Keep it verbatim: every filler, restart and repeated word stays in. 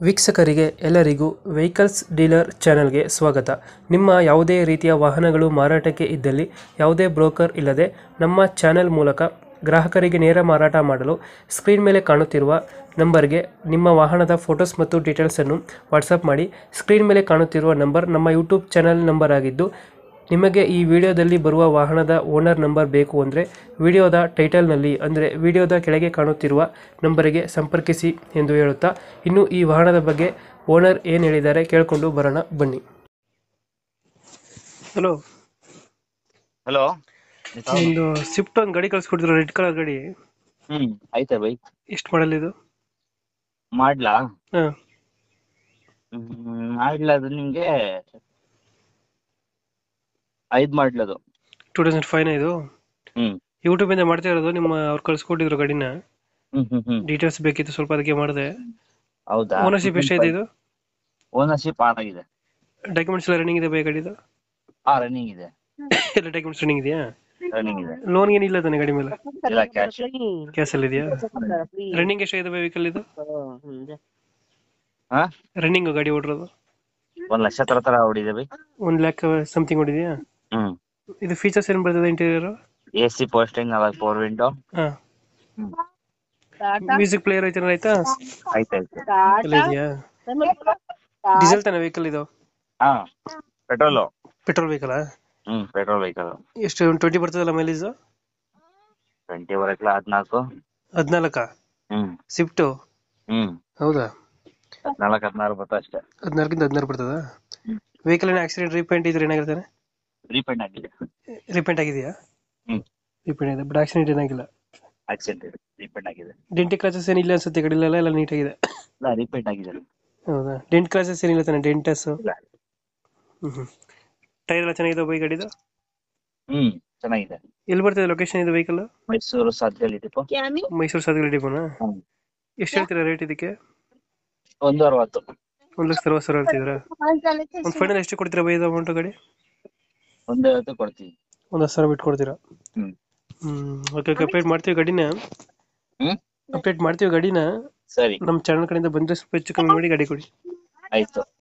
ವೀಕ್ಷಕರಿಗೆ ಎಲ್ಲರಿಗೂ vehicles dealer ಚಾನೆಲ್ಗೆ ಸ್ವಾಗತ. ನಿಮ್ಮ ಯಾವುದೇ ರೀತಿಯ ವಾಹನಗಳು ಮಾರಾಟಕ್ಕೆ ಇದ್ದಲ್ಲಿ ಯಾವುದೇ ಬ್ರೋಕರ್ ಇಲ್ಲದೆ ನಮ್ಮ ಚಾನೆಲ್ ಮೂಲಕ ಗ್ರಾಹಕರಿಗೆ ನೇರ ಮಾರಾಟ ಮಾಡಲು ಸ್ಕ್ರೀನ್ ಮೇಲೆ ಕಾಣುತ್ತಿರುವ ನಂಬರ್ಗೆ ನಿಮ್ಮ ವಾಹನದ ಫೋಟೋಸ್ ಮತ್ತು ಡೀಟೇಲ್ಸನ್ನು ವಾಟ್ಸಪ್ ಮಾಡಿ. ಸ್ಕ್ರೀನ್ ಮೇಲೆ ಕಾಣುತ್ತಿರುವ ನಂಬರ್ ನಮ್ಮ ಯೂಟ್ಯೂಬ್ ಚಾನೆಲ್ ನಂಬರ್ ಆಗಿದ್ದು, ನಿಮಗೆ ಈ ವಿಡಿಯೋದಲ್ಲಿ ಬರುವ ವಾಹನದ ಓನರ್ ನಂಬರ್ ಬೇಕು ಅಂದರೆ ವಿಡಿಯೋದ ಟೈಟಲ್ನಲ್ಲಿ ಅಂದರೆ ವಿಡಿಯೋದ ಕೆಳಗೆ ಕಾಣುತ್ತಿರುವ ನಂಬರಿಗೆ ಸಂಪರ್ಕಿಸಿ ಎಂದು ಹೇಳುತ್ತಾ, ಇನ್ನು ಈ ವಾಹನದ ಬಗ್ಗೆ ಓನರ್ ಏನು ಹೇಳಿದ್ದಾರೆ ಕೇಳಿಕೊಂಡು ಬರೋಣ ಬನ್ನಿ. Hello, hello. ಒಂದು ಸ್ವಿಫ್ಟ್ ಒಂದು ಗಾಡಿ ಕಳ್ಸಿಕೊಡ್ತಿರೋ, ರೆಡ್ ಕಲರ್ ಗಾಡಿ, ಹ್ಮ್ ಐತೆ ಬೈ. ಎಷ್ಟು ಮಾಡಲ್ ಇದು? ಮಾಡ್ಲಾ? ಹಾಂ, ಹ್ಮ್ ಮಾಡ್ಲಾ ಅದು ನಿಮ್ಗೆ ಐದ್ ಮಾಡ್ಲದು. ಟೂ ತೌಸಂಡ್ ಫೈವ್ನ ಇದು? ಹ್ಮ್ ಯೂಟ್ಯೂಬಿಂದ ಮಾಡ್ತಾ ಇರೋದು, ನಿಮ್ಮ ಅವ್ರು ಕಳ್ಸಿಕೊಟ್ಟಿದ್ರು ಗಾಡಿನ. ಹ್ಮ್ ಹ್ಮ್ ಹ್ಮ್ ಡೀಟೇಲ್ಸ್ ಬೇಕಿತ್ತು ಸ್ವಲ್ಪ, ಅದಕ್ಕೆ ಮಾಡಿದೆ. ಹೌದಾ? ಓನರ್ಶಿಪ್ ಎಷ್ಟಾಯ್ತು ಇದು? ಓನರ್ಶಿಪ್ ಆನ್ ಆಗಿದೆ. ಡಾಕ್ಯುಮೆಂಟ್ಸ್ ಎಲ್ಲ ರನ್ನಿಂಗ್ ಇದೆ ಬೈ ಗಾಡಿದು? ಹಾ ರನ್ನಿಂಗ್ ಇದೆ. ಎಲ್ಲ ಡಾಕ್ಯುಮೆಂಟ್ಸ್ ರನ್ನಿಂಗ್ ಇದೆಯಾ? ರನ್ನಿಂಗ್ ಇದೆ. ಲೋನ್ ಏನಿಲ್ಲ ತಾನೆ ಗಾಡಿ ಮೇಲೆ? ಇಲ್ಲ ಕ್ಯಾಶ್. ಕ್ಯಾಶ್ ಅಲ್ಲಿ ಇದೆಯಾ? ರನ್ನಿಂಗ್ ಎಷ್ಟಾಗಿದೆ ವೆಹಿಕಲ್ ಇದು? ಹಾ ರನ್ನಿಂಗ್ ಗಾಡಿ ಓಡಿರೋದು ಒಂದ್ ಲಕ್ಷ ತರ ತರ ಹೊಡಿದೆ ಬೈ. ಒಂದ್ ಲ್ಯಾಕ್ ಸಮಥಿಂಗ್ ಹೊಡಿದೆಯಾ? ಹ್ಮ್ ಇದು ಫೀಚರ್ಸ್ ಏನ್ ಬರ್ತದೆ ಇಂಟೀರಿಯರ್? ಎ ಸಿ ಪೋಸ್ಟಿಂಗ್, ನಾಲ್ಕು ಪವರ್ ವಿಂಡೋ. ಹಾ, ಮ್ಯೂಸಿಕ್ ಪ್ಲೇಯರ್ ಐತೆ ಆಯ್ತಾ? ಐತೆ ಐತೆ. ಎಲ್ಲ ಇದೆಯಾ? ಡೀಸೆಲ್ ತಾನೆ ವೆಹಿಕಲ್ ಇದು? ಹಾ ಪೆಟ್ರೋಲು. Petrol vehicle? ಹ್ಮ್ ಪೆಟ್ರೋಲ್ ವೆಹಿಕಲ್. ಎಷ್ಟು ಟ್ವೆಂಟಿ ಬರ್ತದಲ್ಲ ಮೈಲೇಜ್? ಟ್ವೆಂಟಿ ಬರಕ್ಲ ಹದ್ನಾಲ್ಕು. ಹದ್ನಾಲ್ಕ? ಹ್ಮ್ ಸ್ವಿಫ್ಟ್? ಹ್ಮ್ ಹೌದಾ? ಹದ್ನಾಲ್ಕು ಹದ್ನಾರು ಬತ್ತ ಅಷ್ಟೇ. ಹದ್ನಾಲ್ಕಿಂದ ಹದಿನಾರು ಬರ್ತದ? ವೆಹಿಕಲ್ ಏನ್ ಆಕ್ಸಿಡೆಂಟ್ ರೀಪೇಂಟ್ ಇದ್ರೆ ಏನಾಗಿರ್ತಾನೆ? ರೀಪೇಂಟ್ ಆಗಿದೆ. ರೀಪೇಂಟ್ ಆಗಿದೆಯಾ? ಹ್ಮ್ ರೀಪೇಂಟ್ ಇದೆ, ಬಟ್ ಆಕ್ಸಿಡೆಂಟ್ ಏನಾಗಿಲ್ಲ. ಆಕ್ಸಿಡೆಂಟ್ ಇದೆ, ರೀಪೇಂಟ್ ಆಗಿದೆ. ಡೆಂಟಿ ಕ್ರಾಚಸ್ ಏನಿಲ್ಲ ಅನ್ಸುತ್ತೆ ಗಾಡಿಲೆಲ್ಲ, ಎಲ್ಲ ನೀಟಾಗಿದೆ. ಇಲ್ಲ ರೀಪೇಂಟ್ ಆಗಿದೆ. ಹೌದಾ? ಡೆಂಟ್ ಕ್ರಾಚಸ್ ಏನಿಲ್ಲ ತಾನೆ? ಡೆಂಟಸ್? ಇಲ್ಲ. ಹ್ಮ್ ಹ್ಮ್ ಟೈರ್ ಎಲ್ಲ ಚೆನ್ನಾಗಿದೆ ಬೈ ಗಾಡಿದು? ಹ್ಮ್ ಚೆನ್ನಾಗಿದೆ. ಎಲ್ಲಿ ಬರ್ತದೆ ಲೊಕೇಶನ್ ಇದು ವೆಹಿಕಲ್? ಮೈಸೂರು ಸಾಧ್ಯಲ್ಲಿ ಡಿಪೋ. ಮೈಸೂರು ಸಾಧಕಲ್ ಡಿಪೋನಾ? ಹ್ಮ್. ಎಷ್ಟು ಹೇಳ್ತೀರಾ ರೇಟ್ ಇದಕ್ಕೆ? ಒಂದು ಅರವತ್ತು. ಒಂದ್ ಲಕ್ಷ ಅರವತ್ತು ಸಾವಿರ ಹೇಳ್ತಿದ್ದೀರಾ? ಒಂದು ಫೈನಲ್ ಎಷ್ಟು ಕೊಡ್ತೀರಾ ಬೈ ಇದು ಅಮೌಂಟ್ ಗಾಡಿ? ಒಂದು ಐವತ್ತು ಕೊಡ್ತೀವಿ. ಒಂದ್ ಹತ್ತು ಸಾವಿರ ಬಿಟ್ಟು ಕೊಡ್ತೀರಾ? ಹ್ಮ್ ಹ್ಮ್ ಓಕೆ, ಅಪ್ಡೇಟ್ ಮಾಡ್ತೀವಿ ಗಾಡಿನ. ಹ್ಮ್ ಅಪ್ಡೇಟ್ ಮಾಡ್ತೀವಿ ಗಾಡಿನ. ಸರಿ ನಮ್ಮ ಚಾನಲ್ ಕಡೆಯಿಂದ ಬಂದ್ರೆ ಸ್ವಲ್ಪ ಹೆಚ್ಚು ಕಮ್ಮಿ ಮಾಡಿ ಗಾಡಿ ಕೊಡಿ. ಆಯ್ತು.